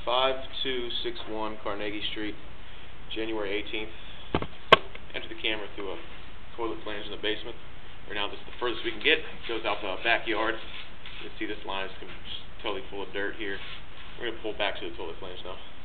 5261 Carnegie Street, January 18th. Enter the camera through a toilet flange in the basement. Right now, this is the furthest we can get. It goes out the backyard. You can see this line is totally full of dirt here. We're going to pull back to the toilet flange now.